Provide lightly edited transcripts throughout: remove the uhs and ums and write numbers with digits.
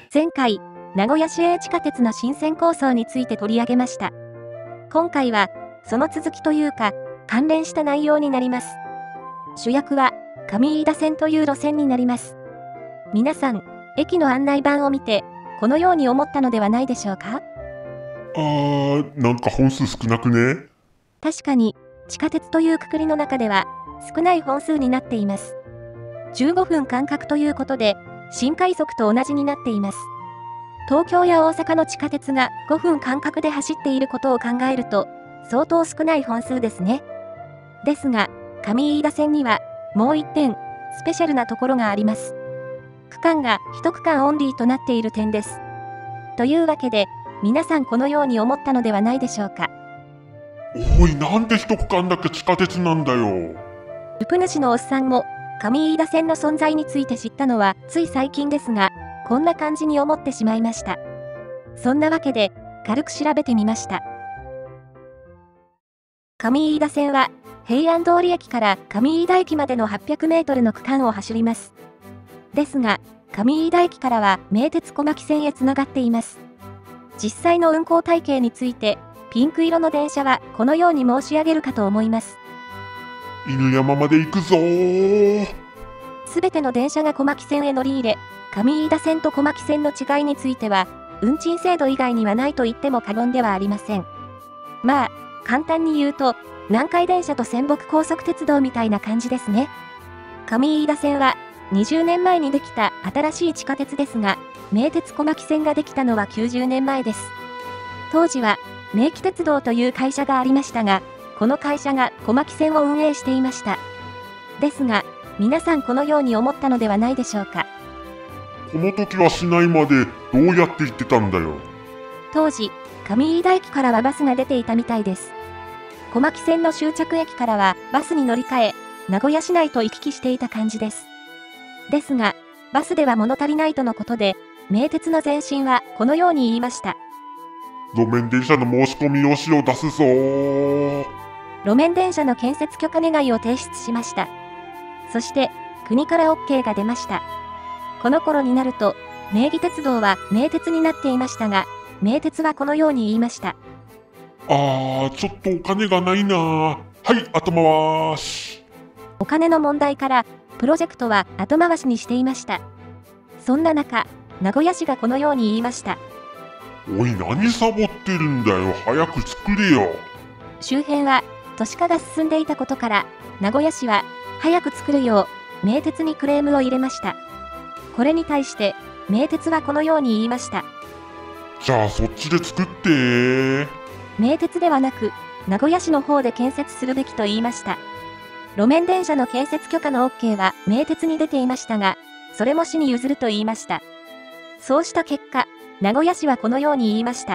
前回、名古屋市営地下鉄の新線構想について取り上げました。今回は、その続きというか、関連した内容になります。主役は、上飯田線という路線になります。皆さん、駅の案内板を見て、このように思ったのではないでしょうか？ なんか本数少なくね？ 確かに、地下鉄という括りの中では、少ない本数になっています。15分間隔ということで、新快速と同じになっています。東京や大阪の地下鉄が5分間隔で走っていることを考えると、相当少ない本数ですね。ですが、上飯田線には、もう一点、スペシャルなところがあります。区間が1区間オンリーとなっている点です。というわけで、皆さんこのように思ったのではないでしょうか。 おい、なんで1区間だけ地下鉄なんだよ。 ウプ主のおっさんも、上飯田線の存在について知ったのはつい最近ですが、こんな感じに思ってしまいました。そんなわけで、軽く調べてみました。上飯田線は、平安通り駅から上飯田駅までの800メートルの区間を走ります。ですが、上飯田駅からは名鉄小牧線へつながっています。実際の運行体系について、ピンク色の電車はこのように申し上げるかと思います。 犬山まで行くぞー。 すべての電車が小牧線へ乗り入れ、上飯田線と小牧線の違いについては、運賃制度以外にはないと言っても過言ではありません。まあ、簡単に言うと、南海電車と泉北高速鉄道みたいな感じですね。上飯田線は、20年前にできた新しい地下鉄ですが、名鉄小牧線ができたのは90年前です。当時は、名気鉄道という会社がありましたが、この会社が小牧線を運営していました。ですが、皆さんこのように思ったのではないでしょうか。 この時は市内までどうやって行ってたんだよ。 当時、上飯田駅からはバスが出ていたみたいです。小牧線の終着駅からはバスに乗り換え、名古屋市内と行き来していた感じです。ですが、バスでは物足りないとのことで、名鉄の前身はこのように言いました。 路面電車の申し込み用紙を出すぞー。 路面電車の建設許可願いを提出しました。そして、国から OK が出ました。この頃になると、名義鉄道は名鉄になっていましたが、名鉄はこのように言いました。 ちょっとお金がないなー。はい、後回し。 お金の問題から、プロジェクトは後回しにしていました。そんな中、名古屋市がこのように言いました。 おい、何サボってるんだよ。早く作れよ。 周辺は都市化が進んでいたことから、名古屋市は早く作るよう名鉄にクレームを入れました。これに対して名鉄はこのように言いました。 じゃあそっちで作ってー。 名鉄ではなく名古屋市の方で建設するべきと言いました。路面電車の建設許可の OK は名鉄に出ていましたが、それも市に譲ると言いました。そうした結果、名古屋市はこのように言いました。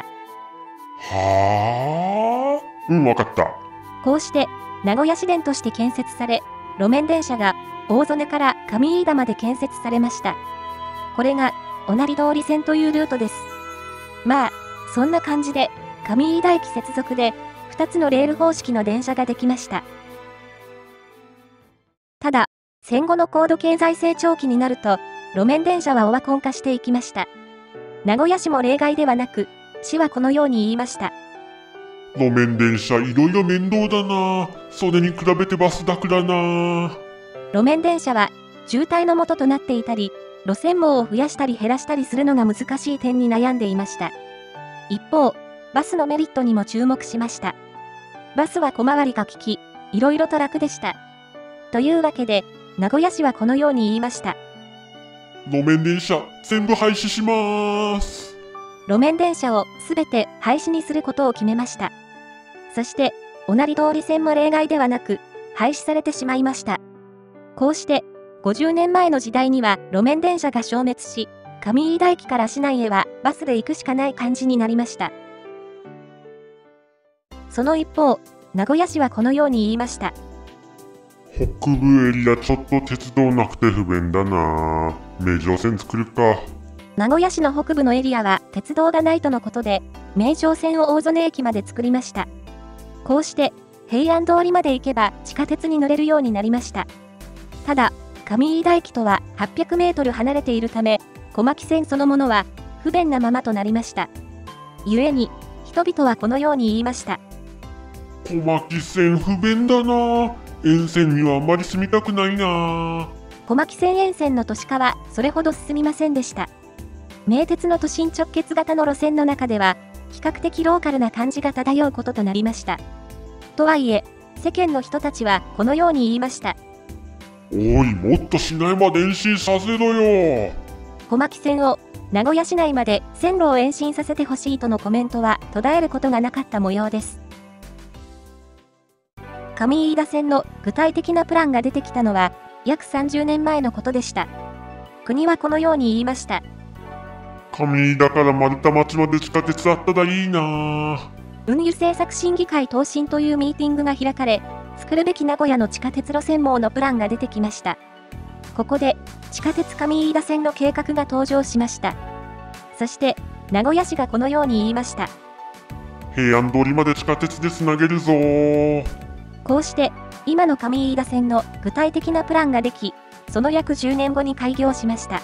はあ、わかった。 こうして、名古屋市電として建設され、路面電車が大曽根から上飯田まで建設されました。これが、御成通り線というルートです。まあ、そんな感じで、上飯田駅接続で、2つのレール方式の電車ができました。ただ、戦後の高度経済成長期になると、路面電車はオワコン化していきました。名古屋市も例外ではなく、市はこのように言いました。 路面電車いろいろ面倒だな。それに比べてバス楽だな。 路面電車は渋滞の元となっていたり、路線網を増やしたり減らしたりするのが難しい点に悩んでいました。一方、バスのメリットにも注目しました。バスは小回りが利き、いろいろと楽でした。というわけで、名古屋市はこのように言いました。 路面電車全部廃止しまーす。 路面電車をすべて廃止にすることを決めました。そして、御成通り線も例外ではなく、廃止されてしまいました。こうして、50年前の時代には路面電車が消滅し、上飯田駅から市内へはバスで行くしかない感じになりました。その一方、名古屋市はこのように言いました。 北部エリアちょっと鉄道なくて不便だな。名城線作るか。 名古屋市の北部のエリアは鉄道がないとのことで、名城線を大曽根駅まで作りました。こうして、平安通りまで行けば地下鉄に乗れるようになりました。ただ、上飯田駅とは800メートル離れているため、小牧線そのものは不便なままとなりました。故に、人々はこのように言いました。 小牧線不便だな。沿線にはあまり住みたくないな。 小牧線沿線の都市化はそれほど進みませんでした。名鉄の都心直結型の路線の中では、比較的ローカルな感じが漂うこととなりました。とはいえ、世間の人たちはこのように言いました。 おい、もっと市内まで延伸させろよ。 小牧線を名古屋市内まで線路を延伸させてほしいとのコメントは途絶えることがなかった模様です。上飯田線の具体的なプランが出てきたのは約30年前のことでした。国はこのように言いました。 上飯田から丸太町まで地下鉄あったらいいな。 運輸政策審議会答申というミーティングが開かれ、作るべき名古屋の地下鉄路線網のプランが出てきました。ここで地下鉄上飯田線の計画が登場しました。そして名古屋市がこのように言いました。 平安通りまで地下鉄でつなげるぞ。 こうして今の上飯田線の具体的なプランができ、その約10年後に開業しました。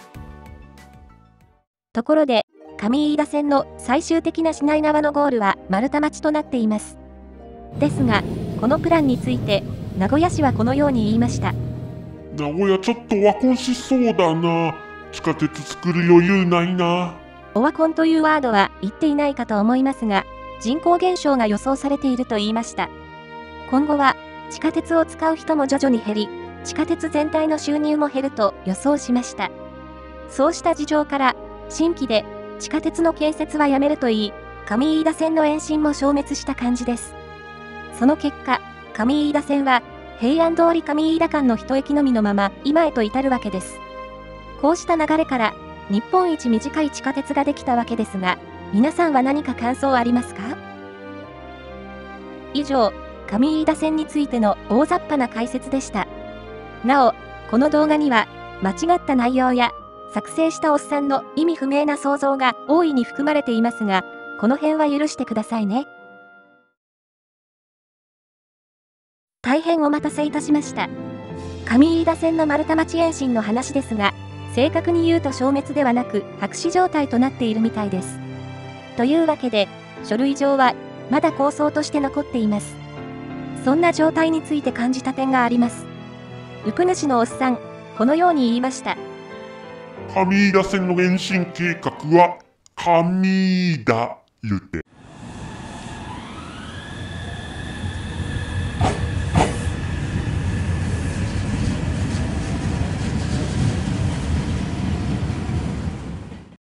ところで上飯田線の最終的な市内側のゴールは丸太町となっています。ですが、このプランについて名古屋市はこのように言いました。 名古屋ちょっとワコンしそうだな。地下鉄作る余裕ないな。 オワコンというワードは言っていないかと思いますが、人口減少が予想されていると言いました。今後は地下鉄を使う人も徐々に減り、地下鉄全体の収入も減ると予想しました。そうした事情から、新規で地下鉄の建設はやめると言い、上飯田線の延伸も消滅した感じです。その結果、上飯田線は平安通り上飯田間の一駅のみのまま今へと至るわけです。こうした流れから日本一短い地下鉄ができたわけですが、皆さんは何か感想ありますか？以上、上飯田線についての大雑把な解説でした。なお、この動画には間違った内容や作成したおっさんの意味不明な想像が大いに含まれていますが、この辺は許してくださいね。大変お待たせいたしました。上飯田線の丸太町延伸の話ですが、正確に言うと消滅ではなく白紙状態となっているみたいです。というわけで、書類上はまだ構想として残っています。そんな状態について感じた点があります。うぷ主のおっさん、このように言いました。 上飯田線の延伸計画は、上田言うて。